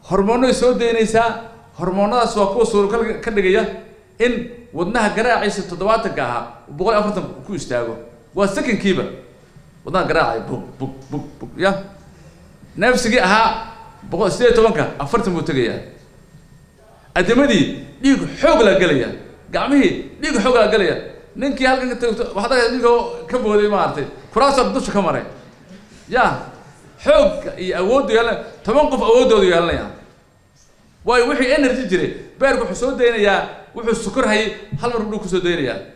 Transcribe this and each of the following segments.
هرمونو يسود دينيسا هرمونات سواكو سور كدغيا إن ودناها قراعي ستدوات جاها وبقول أفرتم كو يستاجو والسكن كيبر ودناها قراعي بوك بوك بوك بوك يا نفس جاها بقول سيد طبعاً أفرتم متجيا أدمدي ليك حوق لقليا قامه ليك حوق لقليا ننكي هالك وحدا ليك كبودي ما أعرف كراسة بدوش كمرة يا حوق أود يلا تمنقف أود يلا يا واي وحي إنرجي جري بيرجو حسود دينا يا وحي السكر هاي هل مربلو كسود دينا يا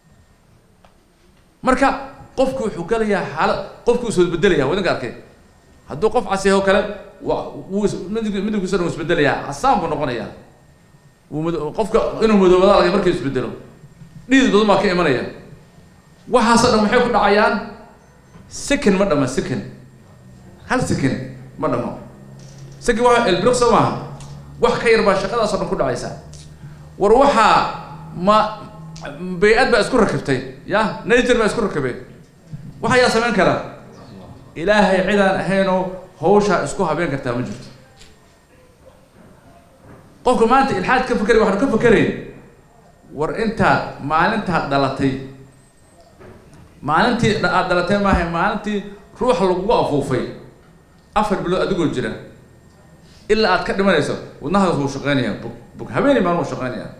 مركا قفكو وحقل يا حال قفكو سود بدل يا وين قارك هدو قف عسيه وكلام ومدري كسر مسبدل يا عصام بنقنا يا وقفك إنه مدوّر على مركز يسبدلوا نيد ضد ما كإيمان يا وحصلنا محيط عيان سكن مرة ما سكن هل سكن مرة ما سكن واحد البلوك سواها واحد خير باشقة أصلا كل عيسى وروحها ما بيئات بأذكر ركبتي يا نيجر بأذكر ركبتي وحيا سمين كلام إلهي عيدا هينو هوشا اسكوها بين كرتها مجرد قفك ما أنت الحاج كيف فكري واحد كيف فكرين ور أنت ما أنت هدلتي ما أنت هدلتي ما هي ما أنت روح لقوا فوفي أفر بلو أدقو الجيران إلا أتكلم ما يسوي والنهار هو شغانية بك هميني ما هو شغانية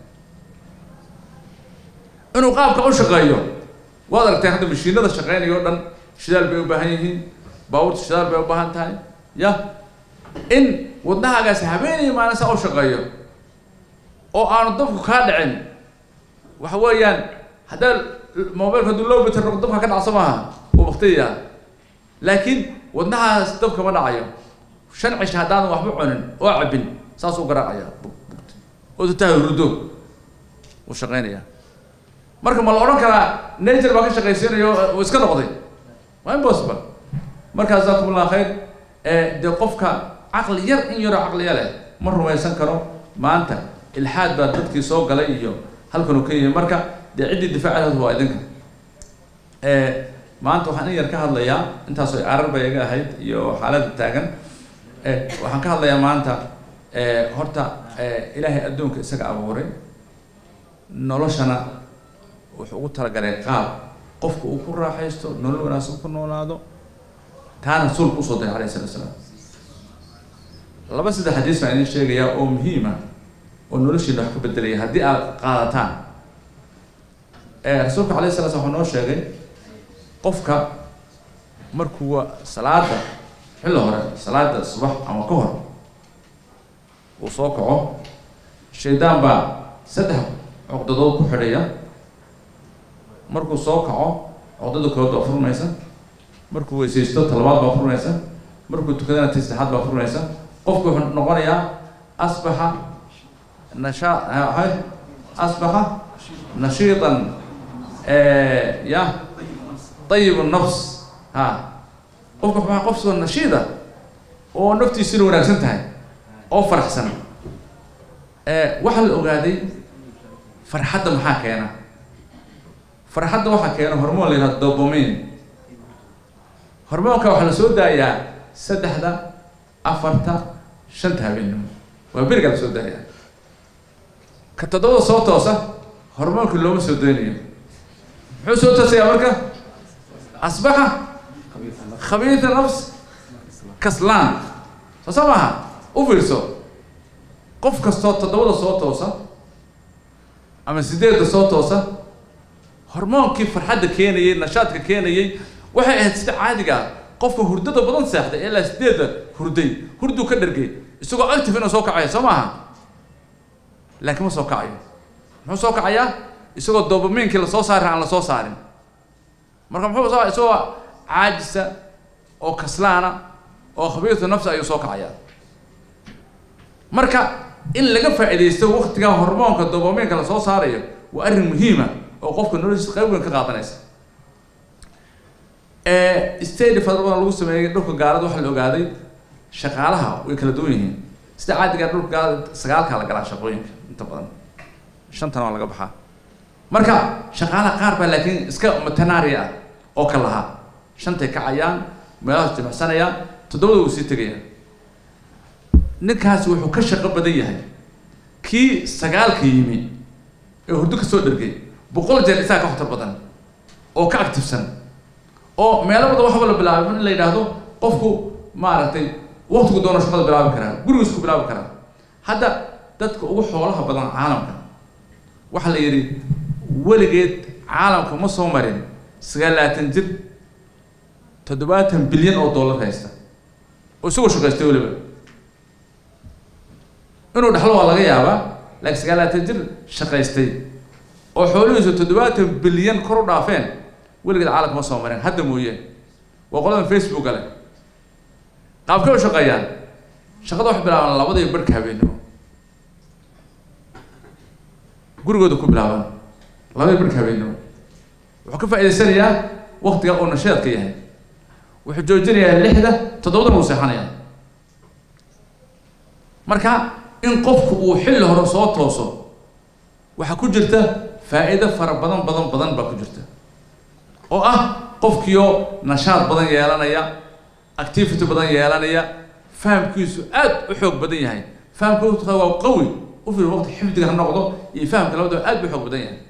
إنه قاب كأول شغايو وهذا تاخذ مشين هذا شغاني يوردن شدال بيوبهنيه باور شدال بيوبهن تاني يا إن ودناها جالس هميني ما نسأو شغايو أو أنا ضفك خادعين وحويان هذا الموبايل كدلو بترك ضفها كان عصمها وبختيها لكن ودناها ضفك ما نعيو شنع شهادان وحبعنن وعبن ساسو قراعيا ودتاه ردو وشغينيا marka ma la oran kara nature ba ka shaqeysanayo oo iska noqday waa impossible marka jazakumullahu khayr de qofka aqli yar in yaro aqli yar ma rumaysan karo maanta ilhaad ba dadkii soo galay iyo halkan uu ka yahay marka de cidii difaacadeedu waa idinka maanta waxaan yar ka hadlayaa intaas oo ararba iga ahayd iyo xaaladda taagan waxaan ka hadlayaa maanta horta ilaahay adduunka isaga abuuray noloshana wuxuu ugu talagalay qaab qofku uu ku raaxaysto nolol wanaagsan ku noolaado taana rasuulku soo diray calayhi salaam laba saddex xadiis baan idin sheegayaa oo muhiim ah oo noloshiina wax ka bedelaya haddii aad qaadataan rasuulku calayhi salaam wuxuu noo sheegay qofka markuu salaada xilli hore salaada subax ama ka hor uu soo kaco shaydaan baa saddex cuqdadood ku xidhaya markuu soo kaco codada kooda baa furmaysa markuu weysaysto talabaad baa furmaysa markuu tukadana saddexaad baa furmaysa qofku wuxuu noqonayaa asbaxa nashiitan ya طيب النفس ها qofku waxa qof soo nashiida oo naftiisa wanaagsan tahay oo faraxsan waxa la ogaaday farxadda maxaa keena farxadda waxa keena hormoon la yiraahdo dopamine hormoonka waxa la soo daayaa saddexda afarta shanta habeenimo waa biriga la soo daayaa ka toddoba soo toosa hormoonka looma soo daynayo muxuu soo toosaya marka asbaxa khabiith nafs kaslaan soo u fiirso qof kastoo toddobada soo toosa ama sideedda soo toosa hormoonkii farxadda keenayay nashaadka keenayay waxay ahayd sida caadiga qofka hurdada badan seexday ilaa sideedda hurdu ka dhargay isagoo active inuu soo kacayo soo maaha laakiin ma soo kacayo muxuu soo kacayaa isagoo dopamine la soo saaray aan la soo saarin marka muxuu soo isagoo caajisa oo kaslaana oo khabiirta nafsi ayuu soo kacayaa marka in laga faa'iideysto waqtiga hormoonka dopamine la soo saarayo waa arrin muhiim ah oo qofka noloshiisa qayb weyn ka qaadanaysa state federal lagu sameeyay dhulka gaalada waxa la ogaaday shaqaalaha way kala duwan yihiin sida caadiga dhulka gaalada sagaalka la galaa shaqooyinka inta badan shantan waa laga baxaa marka shaqaalaha qaar baa laakiin iska matanaari ah oo kala laha shantay kacayaan meelaha jimacsanayaan toddobada uu sii tagayaan ninkaas wuxuu ka shaqo badan yahay kii sagaalka yimi ee hurdo ka soo dhargay 100 jeer isaga ka waxtar badan oo ka activesan oo meelo badan waxba la bilaabay in la yiraahdo qofku maaragtay waqtigu doono shaqada bilaabi karaa gurigiisa ku bilaabi karaa hadda dadka ugu xoolaha badan caalamka waxa la yiri weligeed caalamka ma soo marin 90 jir 70 bilyan oo dollar haysta oo soo shaqaystay waliba inuu dhaxlo waa laga yaabaa laakiin 90 jir shaqaystay oo xoolihiisu 70 bilyan kor u dhaafeen weligeed caalamka ma soo marin hadda mooyee waa qoladan Facebook gale qaabka u shaqeeyaan shaqada wax bilaabaan labada iyo barka habeenimo gurigooda ku bilaabaan labada iyo barka habeenimo wuxuu ka faa'iideysanayaa waqtiga uu nashaadka yahay wuxuu joojinayaa 6 7 uu seexanayaa marka in qofku uu xilli hore soo tooso waxa ku jirta faa'iido fara badan baa ku jirta oo ah qofkiyo nashaad badan yeelanaya activity badan yeelanaya fahamkiisu aad u xoog badan yahay fahamkiisu waa qawi u fi waqti xifdiga noqdo iyo fahamka labadaba aad u xoog badan yahay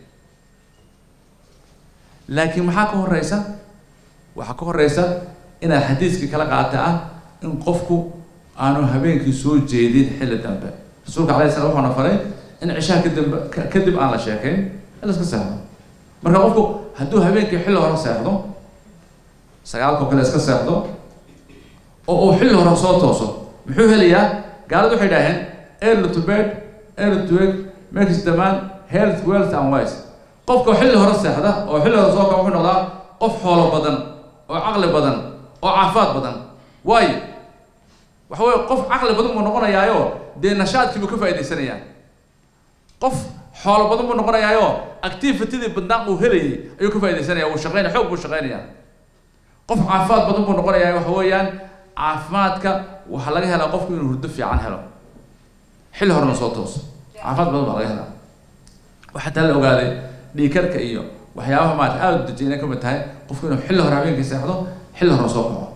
laakiin maxaa ka horeysa ina xadiiski kala qaata ah in qofku aanu habeenkii soo jeedin xilli dambe rasuulka kaleey salaam wuxuu faray in cishaa kadib aan la sheekayn la iska saaro marka qofku hadduu habeenkii xilli hore seexdo sagaalka kale iska seexdo oo uu xilli hore soo tooso muxuu helayaa gaaladu waxay dhaaheen early to bed early to wake makes the man health wealth and wise qofka xilli hore seexda oo xilli hore soo kaco wuxuu noqdaa qof xoolo badan oo caqli badan oo caafimaad badan waayo waxa weeye qof caqli badan buu noqonayaayo dee nashaadkii buu ka faa'iideysanayaa qof xoolo badan buu noqonayaayo activity-dii badnaan uu helayay ayuu ka faa'iideysanayaa wuu shaqeynaya xoog buu shaqeynayaa qof caafimaad badan buu noqonayaa waxa weeyaan caafimaadka waxa laga helaa qofku inuu hurdo fiican helo xilli horena soo tooso caafimaad badan baa laga helaa waxa taa la ogaaday dhiikarka iyo waxyaabaha maanta aad u dejinay ka mid tahay qofku inuu xilli hore habeenkii seexdo xilli hore soo kaco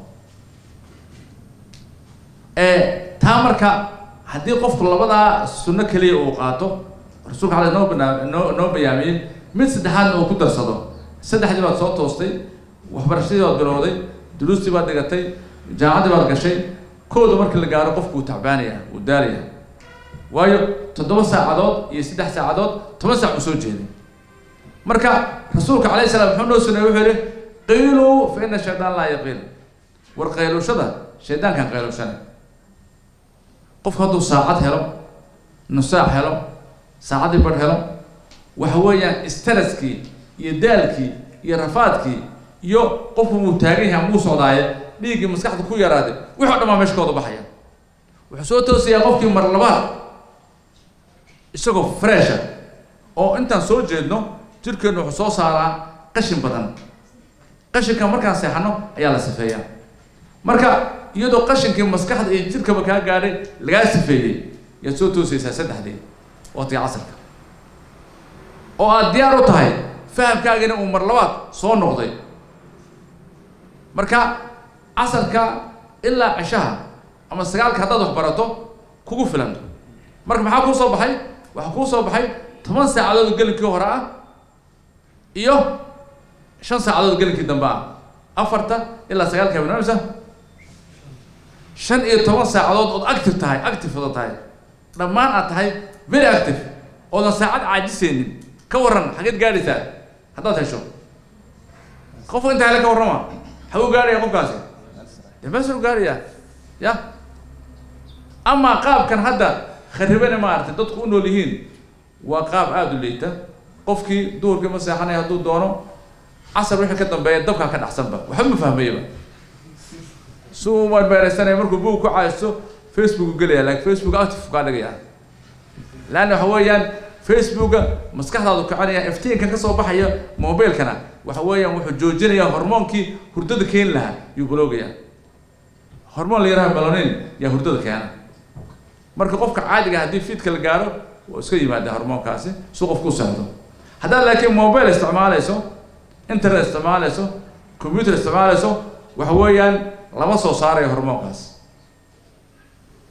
taa marka haddii qofku labadaa sunno kaliya uu qaato rasuulka cali noo bayaamiyey mid saddexaadna uu ku darsado saddexdii baad soo toostay waxbarashadii baad bilowday duruustii baad dhigatay jaamacaddii baad gashay kooda markii la gaaro qofku wuu tacbaanaya wuu daalaya waayo 7 saacadood iyo 3 saacadood 10 saac uu soo jeeday marka rasuulka calayhi salaam wuxuu noo sunnay wuxuu yidhi qiiluu fa inna shaydaan laa yaqiil war qayluushada shaydaankan qayluushana qofku hadduu saacad helo nus saac helo saacadii badh helo waxa weeyaan stresskii iyo daalkii iyo rafaadkii iyo qofku wuu taagan yahay ama uu socdaaye dhiiggii maskaxda ku yaraaday wuxuu dhammaa meesha kooda baxaya wuxuu soo toosayaa qofkii mar labaad isagoo fresha oo intaan soo jeedno jirkeenu wuxuu soo saaraa qashin badan qashinka markaan seexano ayaa la sifeeyaa marka iyadoo qashinkii maskaxda iyo jirkaba kaa gaadhay lagaa sifeeyey yaad soo toosaysaa saddexdii waqtiga casarka oo aad diyaar u tahay fahamkaagina uu mar labaad soo noqday marka casarka ilaa cishaha ama sagaalka haddaad wax barato kugu filan marka maxaa kuu soo baxay waxaa kuu soo baxay 10 saacadood gelinkii hore ah iyo 5 saacadood gelinkii dambe ah 4 ilaa 9 habeenimada 5 iyo 10 saacadood oo active tahay dhammaan aad tahay very active oo saacad caajiseenin ka waran xageed gaaraysaa haddaad hesho qof inta hele ka warrama xaguu gaaraya qofkaasi meesuu gaaraya ya ama qaabkan hadda kharibana maartay dadku u nool yihiin waa qaab aad u leeyta qofkii duurka ma seexanay hadduu doono casar wixii ka dambeeya dabka ka dhaxsanba waxa ma fahmayba soo ma beeraysanay markuu buu ku caayiso Facebook galaya laakiin Facebook active ka dhigaya laana waxa weeyaan Facebook maskaxdaadu ka caniya iftiinka ka soo baxaya mobilkana waxa weeyaan wuxuu joojinayaa hormoonkii hurdada keen lahaa iyo gulowgaya hormoon la yiraahdo melanin ya hurdada keena marka qofka caadiga hadii fiidka la gaaro oo iska yimaada hormoonkaasi soo qofku saxdo hadaa laakiin mobile isticmaalayso internet isticmaalayso computer isticmaalayso waxa weeyaan lama soo saaray hormoonkaas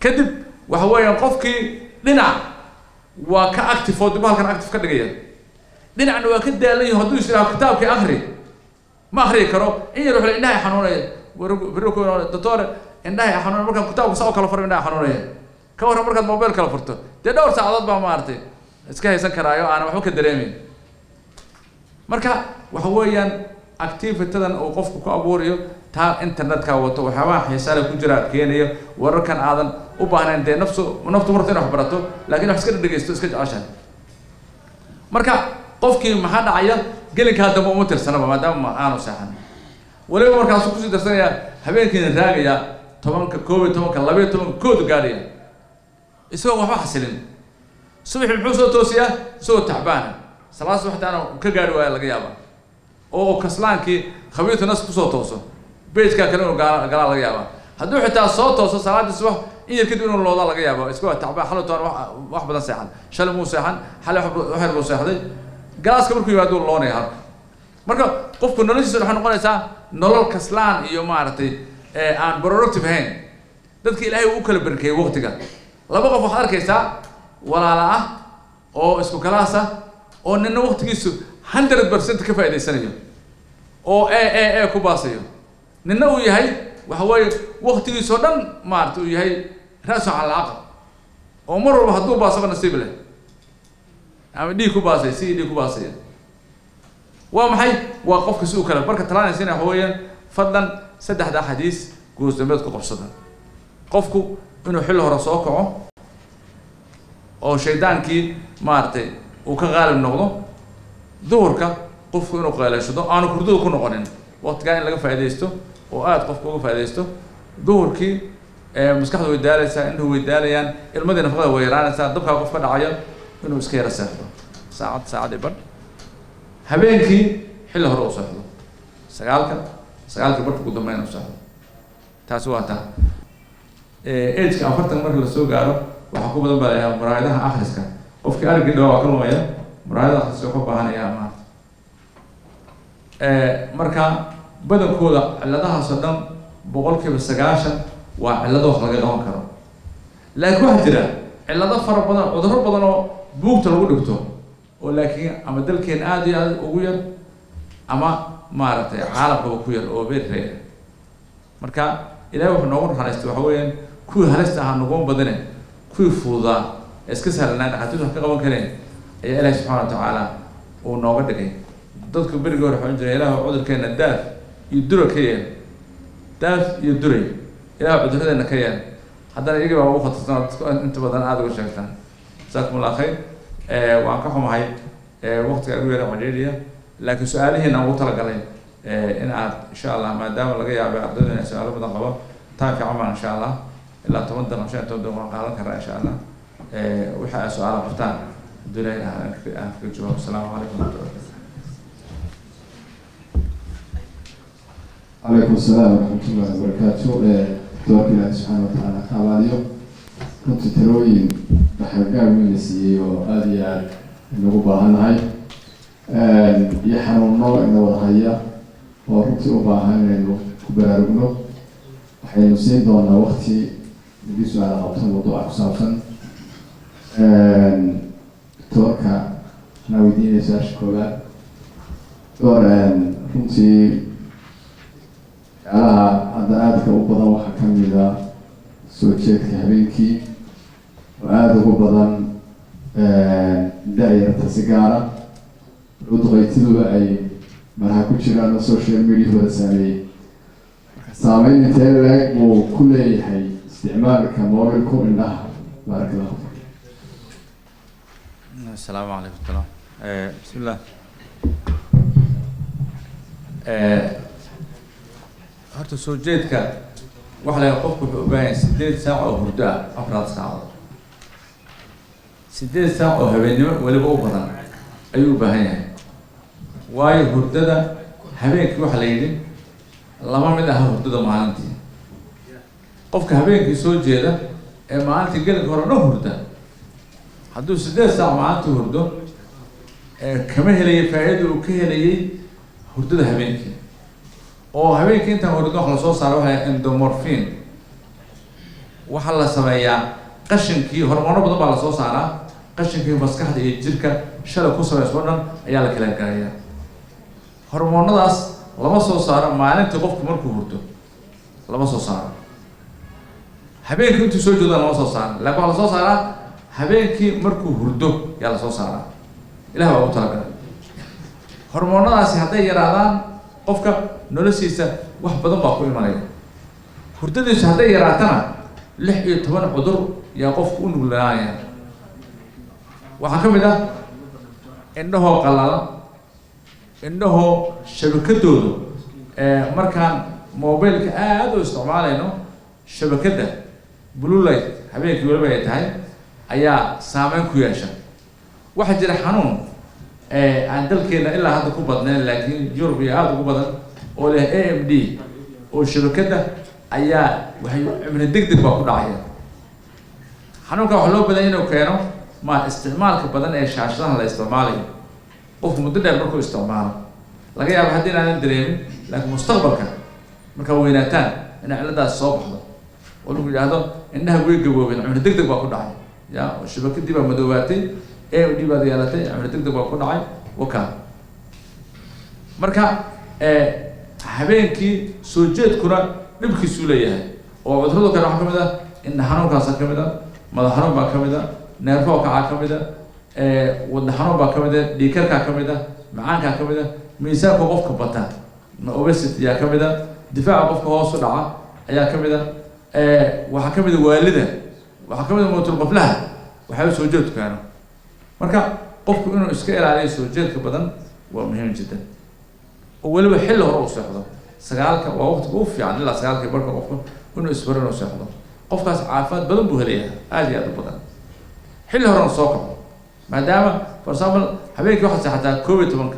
kadib waxa weeyaan qofkii dhinac waa ka active oo dib halkan active ka dhigaya dhinacna waa ka daalan yahay hadduu isla kitaabka akhri ma akhri karo in yar wuxuu indhaha xanuunaya biro doctor indhaha xanuunaya marka kitaabka soo kala furo indhaha xanuunaya ka waran markaad mobile kala furto dee dhowr saacadood baa maartay iska haysan karaayo aan waxba ka dareemin marka waxa weeyaan activity-dan oo qofku ku abuurayo taa internet-ka wato waxyaabaha xiisaha ku jira keenayo wararkan aadan u baahnayn dee naftu marta in wax barato laakiin wax iska dhageysto iska jeceshahay marka qofkii maxaa dhacaya gelinka dambe uma tirsanaba maadaama aanu seexan waliba markaas ku sii darsanaya habeenkiina raagaya 10ka 11ka 12 kood gaadhiya isagoo waxba xasilin subax muxuu soo toosiyaa soo tacbaan salaas waxtaan ka gaari waaya laga yaaba oo kaslaankii khabiirta nas ku soo tooso beedka kale oo gala laga yaaba hadduu xitaa soo tooso salaada subax in yar kadib inuu looda laga yaabo isku tacbaan xalatoon wax badan seexan shalay muu seexan xalay wax buu seexday gaaska markuu yimaado loonaya marka qofku noloshiisa waxa noqonaysaa nolol kaslaan iyo maartay aan productive ahayn dadka ilaahay uu kala barkeeyay waqtiga laba qof waxaad arkaysaa walaala ah oo isku kalaas ah oo ninna waqtigiisu 100% ka faa'iideysanayo oo ku baasayo ninna uu yahay waxa weeye waqtigiisu dhan maartay uu yahay raasu cala aqal oo mar walba hadduu baasaba nasiib leh ama dhig ku baasay si dhig ku baasay waa maxay waa qofka si uu kala marka talaanaysiina waxa weeyaan fadlan saddexda xadiis goosdameed ku qabsada qofku inuu xil hore soo kaco oo shaydaankii maartay uu ka qaalib noqdo duhurka qofku inuu qaleeshado aanu hurdada ku noqonin waqtiga in laga faa'iideysto oo aad qofku uga faa'iideysto duhurkii maskaxdu way daalaysaa indhuhu way daalayaan ilmadii nafaqada way yaraanaysaa dabka qofka dhacaya inuu iska yara seexdo saacad ibar habeenkii xilli hore u seexdo sagaalka barka ugu dambeyn u seexdo taasi waa taa age-ka 40 marka la soo gaaro waxa ku badan baa muraayadaha akhriska qofkii aragii dhawaa ka lumaya muraayadaha akhriska ka baahanaya ama marka badankooda cilladahaas oo dhan 90% waa cillado wax laga qaban karo laakiin waxa jira cillado fara badan cudurro badan oo buugta lagu dhigto oo laakiin ama dalkeen aad iyo aad ugu yar ama maaragtay caalamka ku yar oo beerreey marka ilaahay wuxuu noogu naxariistay waxa weeyaan kuwii halista ahaa noqon badane kuwii fuudaa iska sahlanaa dhaqaatiirtu wax ka qaban kareen ayaa ilaahay subxaana wa tacaala uu nooga dhigay dadku berigii hore waxaan jiray ilaahay cudurkeena daaf iyo dura ka yeel daaf iyo duray ilaahay cudurradeena ka yeel haddana iyaga baa ugu khatarsan inta badan aad uga sheegtaan جزاكم الله خير وأنا كحوم هاي وقت كأقول لهم عجيبة لكن سؤالي هنا وطلع قليل إن شاء الله ما دام لقي أبي أردنا سؤال بدنا قبل تاكي عمر إن شاء الله إلا تمدنا مشان تبدو قالن كرا إن شاء الله وحق سؤال قفتان الدنيا أنك الجواب السلام عليكم ورحمة الله عليكم السلام ورحمة الله وبركاته دكتور الله سبحانه وتعالى كاباليو كنت تروين بحرقان من السيئو هذه النقوبة هاي يحنون نوع إنه وضحية ورمتي أباهان إنه كبارغنو وحين نسين دونا وقتي نبيسو على قبطان موضوع أكسافا دكتوركا ناويدين يساش كوبار دور رمتي هذا aadka u badan waxa kamida soo jeedka habeenkii oo aad ugu badan daayirta sigaara udqaytiduba ay marha ku jiraan social media wada saameyn intee leeg uu ku leeyahay isticmaalka mobilku indhaha barakallahu السلام عليكم بسم الله horta soo jeedka waxa la qofku wuxuu u baahan yahay 8 saac oo hurdo ah 4 saacadood 8 saac oo habeenimo waliba u badan ayuu u baahan yahay waayo hurdada habeenkii waxa la yidhi lama mid ah hurdada maalintii qofka habeenkii soo jeeda ee maalintii gelinka hore dhan hurda hadduu 8 saac maalintii hurdo kama helayo faa'iido uu ka helayay hurdada habeenkii oo habeenkii inta hurdada waxa la soo saaray waxa endorphin waxa la sameeyaa qashinkii hormoono badan baa la soo saaraa qashinkii maskaxda iyo jirka shalay ku sameysmo dhan ayaa la kala garayaa hormoonadaas lama soo saaro maalintii qofku markuu hurdo lama soo saaro habeenkii intuu soo jeedo lama soo saaro laakiin waxa la soo saaraa habeenkii markuu hurdo yaa la soo saaraa ilaah baa u talagalay hormoonadaasi hadday yaraadaan qofka noloshiisa wax badan baa ku imanaya hurdadiisu hadday yaraatana 16 cudur yaa qofku u nuglaanaya waxaa ka mid ah indhahoo qalalan indhahoo shabakadoodu markaan mobilka aad u isticmaalayno shabakada blue light habeenkii waliba ay tahay ayaa saameyn ku yeesha waxaa jira xanuun aan dalkeena ilaa hadda ku badnayn laakiin Yurub iyo aad ugu badan oo leh AMD oo shabakada ayaa waxay cimri degdeg baa ku dhacaya xanuunka waxa loo badan inuu keeno ma isticmaalka badan ee shaashadaha la isticmaalayo qofku muddo dheer markuu isticmaalo laga yaabo haddii aanan dareemin laakiin mustaqbalka marka weynaataan in ciladaas soo baxdo oo lagu yiraahdo indhaha way gaboobeen cimri degdeg baa ku dhacay ya shabakadii baa madoobaatay AMD baa yeelatay cimri degdeg baa ku dhacay waka marka habeenkii soo jeedkuna dhibkiisu leeyahay oo cudurrada kale waxa kamid ah in xanuunkaas kamid ah madax xanuun baa kamid ah neerfo kaca kamid ah wadna xanuun baa kamid ah dhiig karka kamid ah macaanka kamid ah miisaanka qofka bata obesity yaa kamid ah difaaca qofka hoos u dhaca ayaa kamid ah waxa kamid ah waalida waxa kamid ah mootul qoflaha waxa soo jeed kaano marka qofku inuu iska ilaaliyo soo jeedka badan waa muhiim jiddan oo waliba xilli hore u socdo sagaalka waa waqtiga ugu fiican ilaa sagaalka barka qofku inuu isbarano socdo qofkaas caafimaad badan buu helayaa aad iyo aad u badan xilli hore soo kaco maadaama for example habeenkii waxaad seexataa 11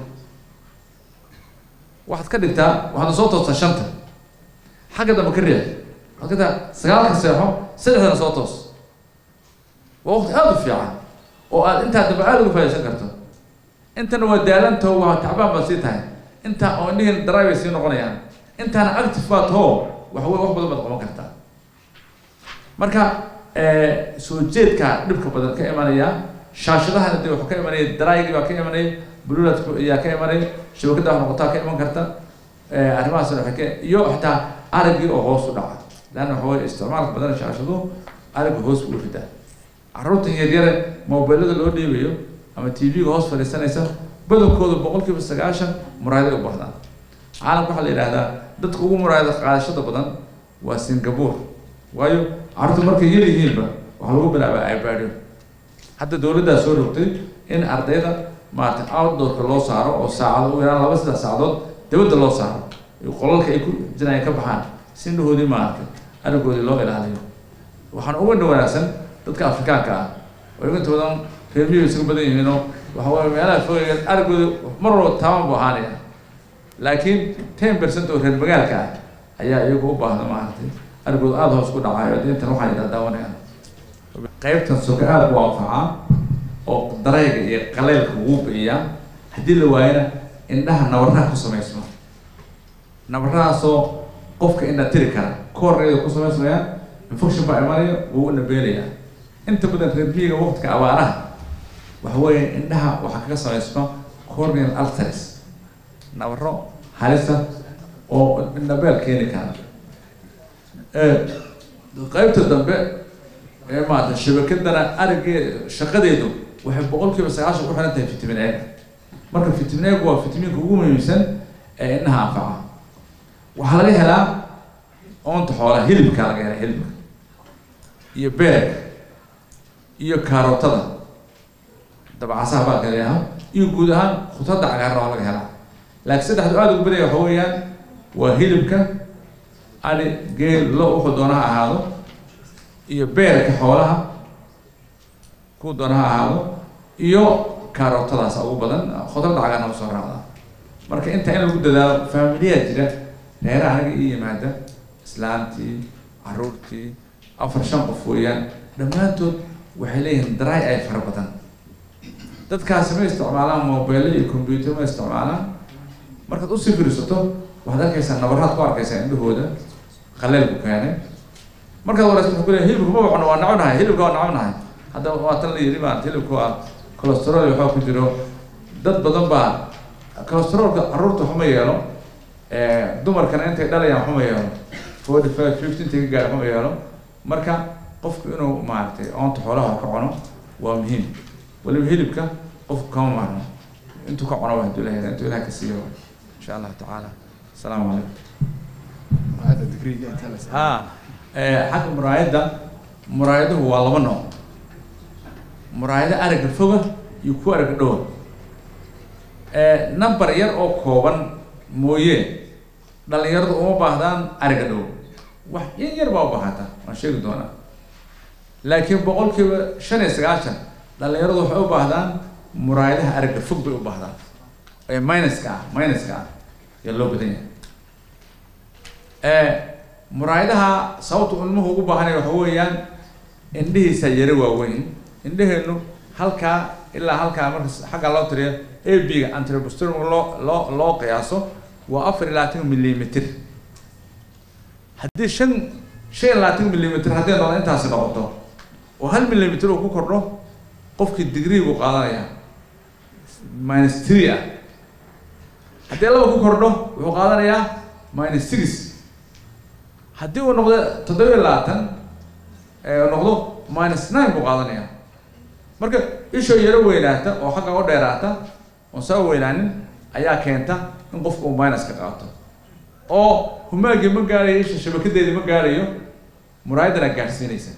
waxaad ka dhigtaa waxaad soo toostaa 5 xagga dambe ka riix waxaad ka sagaalka seexo 3 soo toos waa waqti aad u fiican oo aad inta dambe aad ugu faa'iideysan karto intana waa daalanto waa tacbaan baa sii tahay inta oo indhihin drive sii noqonayaan intana active baa too wax badan baad qaban kartaa marka soo jeedka dhibka badan ka imanaya shaashadaha hadii wax ka imanaya drive baa ka imanaya bluetooth ayaa ka imanaya shabakada wax noqotaa ka iman karta arrimahaas waxa ka iyo xitaa aragii oo hoos u dhaca laana waxa isticmaalka badan shaashadu aragii hoos u ridaa carruurta yaryar mobilada loo dhiibayo ama TV-ga hoos fadhiisanaysa badankooda 90% muraayad u baahdaan caalamka waxa la yiraahdaa dadka ugu muraayad qaadashada badan waa Singapore waayo carruurta markay yar yihiinba waxa lagu bilaabaa iPad hadda dawladda soo rogtay in ardayda maanta outdoor loo saaro oo saacado u yaraan 2-3 saacadood dawladda loo saaro qolalka ay ku jiraan ka baxaan sindoodii maanta aragooda loo ilaaliyo waxaan ugu wanaagsan dadka Afrikaanka ah oo inta badan reermiyo isugu badan yihiin oo waxa way meelaha fogeeyay aragooda marro taban baahanaya laakiin 10% oo reer magaalka ah ayaa iyagu u baahan maartay aragooda aad hoos ku dhacayo inta waxa ay daawanayaan qaybtan suuqaad waa faca oo darayga iyo qaleelka ugu biya hadii la waayana indhaha nabarra ku sameysmo nabarraasoo qofka indha tiri kara koorreeda ku sameysmaya infection baa imanaya wuu nabeelaya inta badan reermiyiga waqtiga abaaraha waxa weeye indhaha waxa kaga sameysma corneal ulcers nabarro halisa oo nabeel keeni kara qaybta dambe maanta shabakadana aragee shaqadeedu waxay 90% ku xiran tahay vitamin A marka vitamin A waa vitaminka ugu muhiimsan ee indhaha anfaca waxa laga helaa oonta xoolaha hilibka laga helaa hilibka iyo beerka iyo karootada dabcasaha baa kale ah iyo guud ahaan khudradda cagaaran oo laga helaa laakiin saddexdu aad ugu badan waxa weeyaan waa hilibka ari geel loo wuxuu doonaa ahaado iyo beerka xoolaha ku doonaa ahaado iyo karootadaas ugu badan khudradda cagaaran oo soo raacda marka inta in lagu dadaalo familiyada jira reeraha anaga iyo yimaada islaantii carruurtii 4-5 qof weeyaan dhammaantood waxay leeyihiin dry ay fara badan dadkaasi ma isticmaalaan mobile iyo computer ma isticmaalaan markaad u sifirisato waxaad arkaysaa nabarraad ku arkaysaa indhahooda qaleel ku keenay marka waraas wuxuu leeyahay hilibku ma waxna waa nacnahay hilibku waa nacnahay hadda waa tan la yiri baa hilibku waa cholesterol waxa ku jiro dad badan baa cholesterolka carruurta xuma yeelo dumarkana intay dhalayaan xuma yeelo 45 50 inta gaar xuma yeelo marka qofku inuu maartay oonta xoolaha ka cuno waa muhiim waliba hilibka qofku kama maarno intuu ka cuno waa duleeyay intuu ilaaha ka siiyo insha Allah ta'ala السلام عليكم هذا دقيقة انت حق مرايده هو لبا نوع مرايده ارق فوق يكو ارق دو نمبر ير او كوبان مويه dhalinyaradu uma baahdaan ariga dhow wax yar baa u baahata waan sheegi doonaa laakiin boqolkiiba 95 dhalinyaradu waxay u baahdaan muraayadaha ariga fog bay u baahdaan ee minuska ya loo badan yahay muraayadaha sababta ilmuhu ugu baahan yahay waxa weeyaan indhihiisa yara waaweyn indhaheenu halkaa ilaa halkaa marka xagga loo tiriyo AB-ga anteroposterior loo qiyaaso waa 24 millimeter haddii 25 millimeter haddii noqdo intaas noqoto oo 1 millimeter uu ku kordho qofkii degree uu qaadanaya -3 haddii laba ku kordho wuxuu qaadanayaa -6 haddii uu noqdo 27 noqdo -9 buu qaadanayaa marka isha yara weynaata oo xagga u dheeraata oo soo weynaanin ayaa keenta in qofku uu minus ka qaato oo humaagi ma gaarayo isha shabakadeedii ma gaarayo muraayadana gaarsiinaysa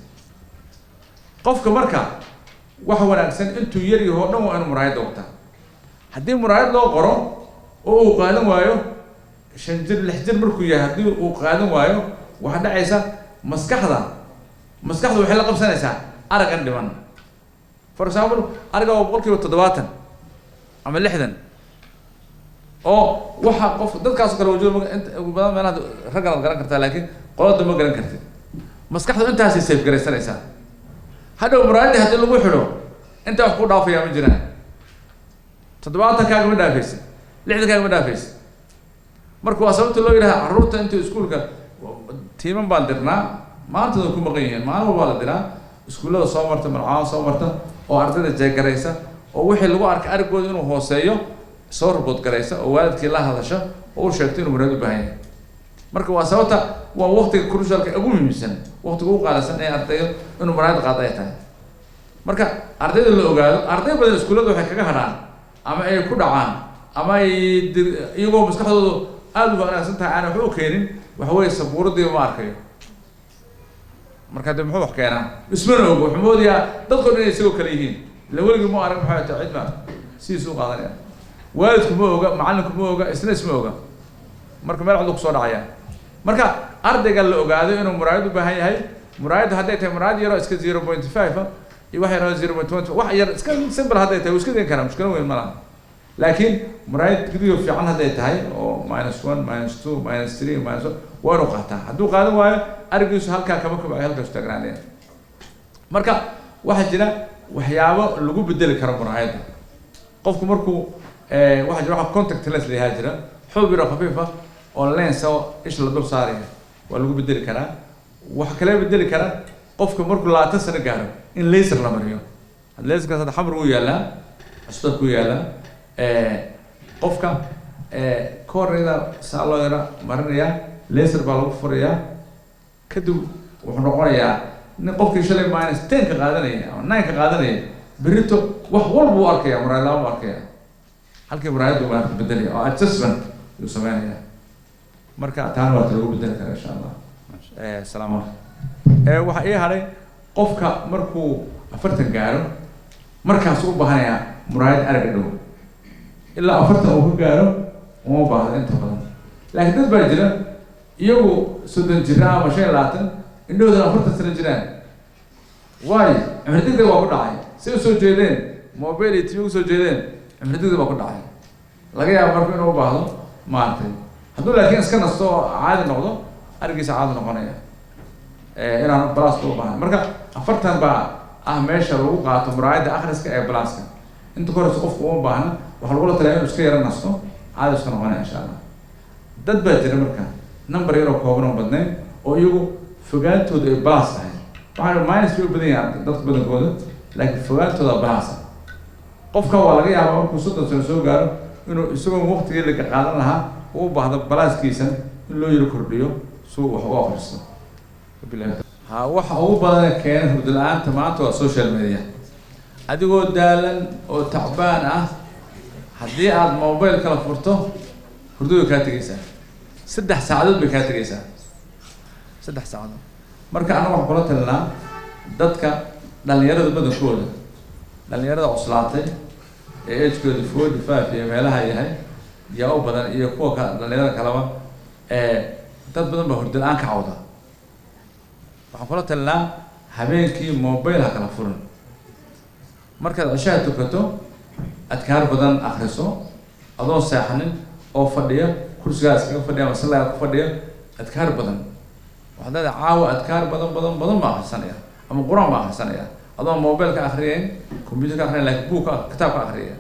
qofka marka wax wanaagsan intuu yar yahay oo dhan waa inuu muraayad waqta haddii muraayad loo qoro oo uu qaadan waayo 5 jir 6 jir markuu yahay haddii uu qaadan waayo waxa dhacaysa maskaxda waxay la qabsanaysaa aragan dhiman for example araga oo boqolkiiba 70 ama 60 oo waxa qof dadkaas kale wajooda inta badan meelaha ragga la garan kartaa laakiin qolada ma garan kartid maskaxdu intaas ay safe garaysanaysaa hadhow muraayada haddii lagu xidho inta wax ku dhaafaya ma jiraan 70 kaaga ma dhaafaysa 60 kaaga ma dhaafaysa marka waa sababta loo yiraahdo carruurta inta iskuulka tiiman baan dirnaa maanta ku maqan yihiin maalin walba la diraa iskuulada soo marta malcaan soo marta oo ardayda jeegaraysa oo wixii lagu arkay aragooda inuu hooseeyo soo report garaysa oo waalidkii la hadasha oo uu sheegtay inuu muraad u baahan yahay marka waa sababta waa waqtiga crucialka ugu muhiimsan waqtiga ugu qaalisan ee ardaydu inuu muraad qaado ay tahay marka ardayda la ogaado arday badan iskuulada waxay kaga hadhaan ama ay ku dhacaan ama ay iyagoo maskaxdoodu aad u wanaagsan tahay aan wax u keenin waxa weeye sabuuradii ma arkayo marka dib muxuu wax keenaa ismana ogo wuxuu moodiyaa dadku inay isagoo kale yihiin la weligii ma arag maxay tahay cidma si soo qaadanaya waalidku ma oga macallinku ma oga isna isma oga marka meel cad ku soo dhacaya marka ardayga la ogaado inuu muraayad u baahan yahay muraayad hadday tahay muraayad yar oo iska 0.5 iyo wax yar oo 0.1 wax yar iska simple hadday tahay iska dhigin kara mushkil weyn ma laha laakiin muraayad gidiyo fiican hadday tahay oo -1 -2 -3 waa inuu qaataa hadduu qaadan waayo arigiisu halkaa kama kobcayo halkaas taagnaanaya marka waxaa jira waxyaabo lagu bedeli karo muraayadda qofku markuu waxaa jira waxa contact lens leeyahay jira xub yar khafiif ah oo lens oo ish la dul saaraya waa lagu bedeli karaa wax kale bedeli kara qofka markuu 20 sano gaaro in laser la mariyo laserka hada xamar uu yaalaa astar ku yaalaa qofka koornida saalooyara marinaya laser baa lagu furayaa kadib wuxuu noqonayaa in qofkii shalay -10 ka qaadanaya ama 9 ka qaadanaya berito wax walba uu arkaya muraayada uu arkaya halkii muraayadu waa beddelaya oo adjustment uu sameynaya marka taan waa lagu beddeli karaa insha Allah salaam waxa ay haray qofka markuu 40 gaaro markaas uu baahanaya muraayad arag dhow ilaa 40 uu gaaro uma baahdo inta badan laakiin dad baa jira iyagu 30 jira ama 25 indhooda 40 sano jiraan waay amridigda waa ku dhacay si soo jeedeen mobility ugu soo jeedeen amridigda waa ku dhacay laga yaabo markuu inuu baahdo maantay hadduu laakiin iska nasto caadi noqdo arigiisa caadi noqonaya inaan balaas u baahan marka 40 baa meesha lagu qaato muraayada akhriska ee balaaska inta kore qofku u baahan waxa lagu la taliyay inuu iska yara nasto caadi iska noqonaya insha Allah dad baa jira marka number yar oo kooban oo badnayn oo iyagu fogaantooda ay balas tahay waxaan minus way u badan yahay dadka badankooda laakiin fogaantooda balasa qofka waa laga yaabaa markuu 30 sano soo gaaro inuu isagoo waqtigii laga qaadan lahaa uu baahdo balaaskiisa in loo yiri kordhiyo soo wax uga akhristo ha waxa ugu badan keenay hurdo la'aanta maanta waa social media adigoo daalan oo tacbaan ah haddii aad mobile kala furto hurdadu kaa tegaysaa 3 saacadood bay kaa tegaysaa 3 saacadood marka anagu waxaan kula talinaa dadka dhalinyarada badankooda dhalinyarada cuslaatay ee age-kooda 45 iyo meelaha yahay yaa u badan iyo kuwa dhalinyarada kalaba dad badan baa hurdo la'aan ka cawda waxaan kula talinaa habeenkii mobile ha kala furin markaad cishaha tukato adkaar badan akhriso adoon seexanin oo fadhiya kursigaas kaga fadhiya ama salaa ku fadhiya adkaar badan waxaad leedahay caawa adkaar badan ma akhrisanaya ama quraan ma akhrisanaya adoo mobile ka akhriyeen computer ka akhriyeen laakiin buug kitaab ka akhriyay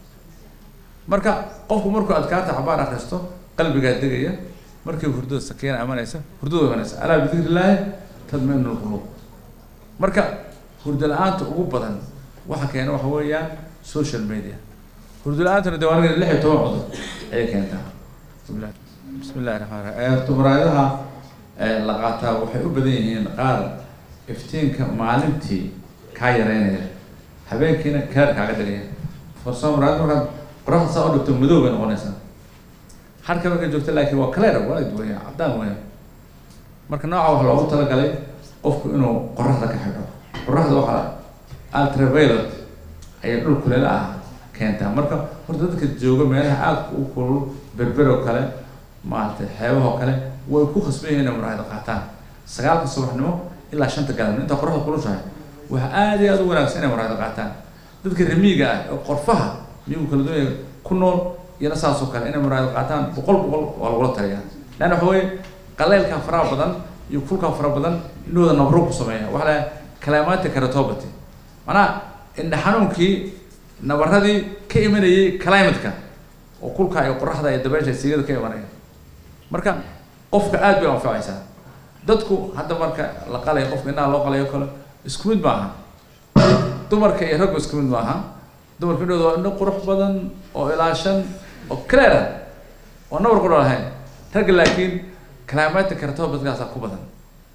marka qofku markuu adkaarta xabaar akhristo qalbiga degaya markii hurdada sakiina amanaysa hurdada amanaysa ala bidillah tadminu alqulub marka hurdo la'aanta ugu badan waxa keenay waxa weeyaan social media hurdo la'aantana dawaanada 16 cudur ay keentaa bismillaahir rahmaanir rahiim tubraayadaha la qaataa waxay u badan yihiin qaar iftiinka maalintii ka yareynaya habeenkiina kaar kaaga dhigaya farsamo raadka qoraxda soo dhigto madow bay noqonaysaa halka marka joogto laakiin waa clear waa duwaya cadaan weyn marka nooca wax loogu talagalay qofku inuu qoraxda ka xidho qoraxda waxa ultraviolet ay dhul kuleel ah keenta marka horta dadka jooga meelaha aad u kulul berbero kale maanta xeebaha kale way ku khasbayeen inay muraayada qaataan 9 subaxnimo ilaa 5 galabnimo inta qoraxda kulushahay waxa aad iyo aad u wanaagsan inay muraayada qaataan dadka rimiga ah oo qorfaha miyuu kala duwan ku nool iyo saasoo kale inay muraayada qaataan 100 waa lagu taliyaa laana waxa way qaleelka faraha badan iyo kulka faraha badan inooda nabro ku sameeyaa waxa la kalaamaadka keratopathy mana in xanuunkii nabaradii ka imanayay climate-ka oo kulka ay qoraxda ay dabaysha siigada ka imanayaan marka qofka aad bay anfacaysaa dadku hadda marka la qalay qofka inaa loo qalayo kale isku mid maaha dumarka iyo raggu isku mid maaha dumarka dhowdo waa indho qurux badan oo ilaashan oo clear oo nabar ku lahayn ragga laakiin climate-ka keratopathy-gaas ku badan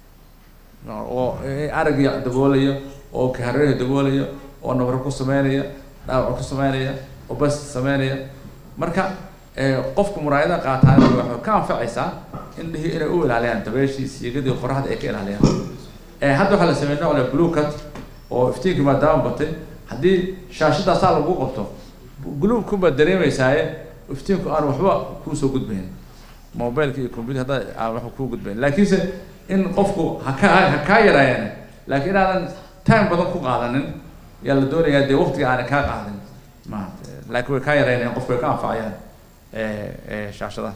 oo aragga daboolaya oo kaharreeyo daboolaya oo nabar ku sameynaya dhaawac ku sameynaya oo bas sameynaya marka qofku muraayada qaataan waxa ka anfacaysaa indhihi inay u ilaaliyaan dabeeshii siigadii qoraxda ay ka ilaaliyaan hadda waxa la sameeyay nooc blue cut oo iftiinka maadaama batay haddii shaashadaas lagu qabto blue ku dareemaysaa iftiinku aan waxba ku soo gudbayn mobile-ka iyo computer hada aan wax ku gudbayn laakiinse in qofku ha ka yarayaan laakiin aan time badan ku qaadanin yaa la doonayaa dee waqtiga aan ka qaadan ma laakiin way ka yarayaan qofku ka anfacayaan shaashada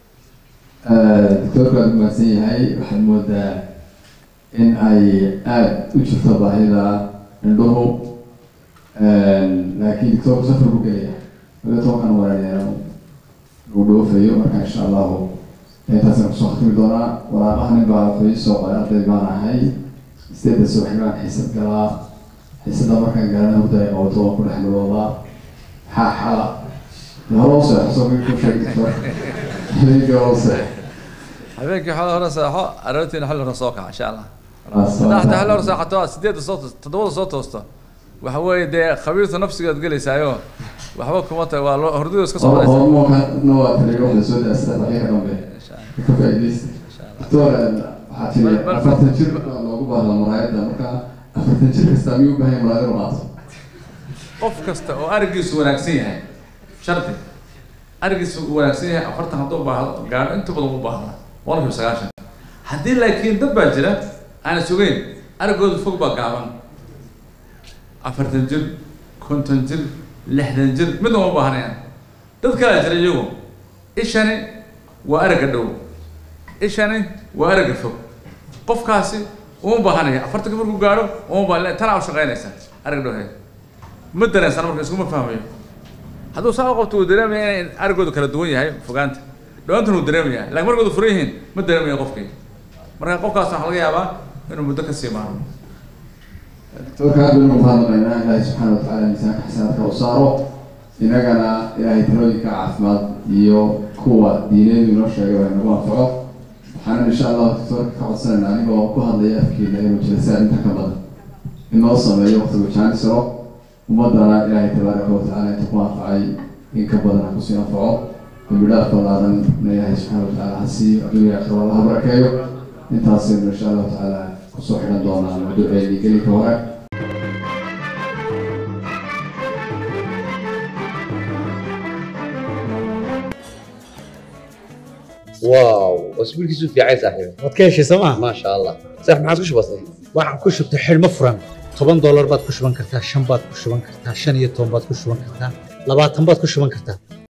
doctor ma yahay waxaan moodaa in ay aad u jirto baahida indhuhu laakiin doctor safar ku gelaya wala toban waraanayna ugu dhoofayo marka insha Allah intaasaan kusoo khatimi doonaa walaalahan baa qoyso arday baan ahay isteeda soo xiraan xiisad galaa xiisada markaan gaarana hurday oo toban ku dhex noolaa xala هو صح صوبي كل هيك هو صح هذيك حلا رصاحة أردت إن حل رصاقة إن شاء الله تحت حل رصاقة توا سديد الصوت تدور صوت وسطه وحوي ده خبير نفسي قد قلي سايو وحوي كمات وهردو يسكت صوت هو مو كان نوع تليفون السود أستاذ غير جنبه إن شاء الله كيف إدريس دكتور حاتي أفتنشر لوجو بعض المرايات ده مكان أفتنشر استعملوا بهاي مرايات رماس قف كسته وأرجس ونكسيه شرطي أرجس ونكسيه أفرت هذا بعض قال أنت بدو بعض والله في سجاشة هدي لكن دب جرا أنا سوين أرجو فوق بقابن أفرتنجر كنتنجر لحدنجر من هو بهنيان تذكر جرا يوم إيش أنا وأرجع دو إيش أنا وأرجع فوق قف كاسي وهم بهنيان أفرت كبر قارو وهم بهلا ترى وش غير نسا أرجع دو هاي مدرسة أنا مركز كم فاهمين هذا صار قبته درام يعني أرجو كلا دوية هاي فقانت لو أنتوا درام يعني لكن مركز فريهن مدرام يا قفكي marka qofkaas waxa laga yaabaa inuu muddo ka sii maarmo دكتور كان بنو فاضلنا إلهي سبحانه وتعالى إنسان حسنات كوصاره إننا إلهي تروي كعثمات يو قوة دينين ونرشة وإنه وافقه وحنا إن شاء الله دكتور كعصرنا يعني وكوها ضياف كي لأنه جلسات أنت كبدا إنه أصلا يوقف وشان سرق ومدرنا إلهي تبارك وتعالى تقوى فعي إن كبدا نقصي أنفعه وبلا فضلا إلهي سبحانه وتعالى حسي أدوية أخر الله بركاته انت أصير إن شاء الله تعالى كسوحنا دونا الموضوع اللي قلت هو واو واسبوع كيسو في عايز صاحبي waad ka heshay sooma ما شاء الله صح ما عاد وش بصي waxaan ku shubtay xidhmo furan $10 baad ku shuban kartaa 5 baad ku shuban kartaa 15 baad ku shuban kartaa 20 baad ku shuban kartaa